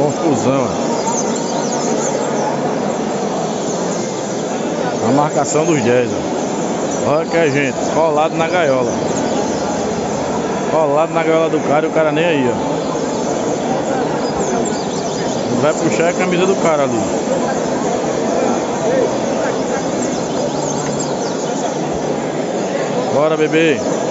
Confusão. A marcação dos 10. Olha que a gente colado na gaiola. Colado na gaiola do cara e o cara nem aí, ó. Ele vai puxar a camisa do cara ali. Bora, bebê.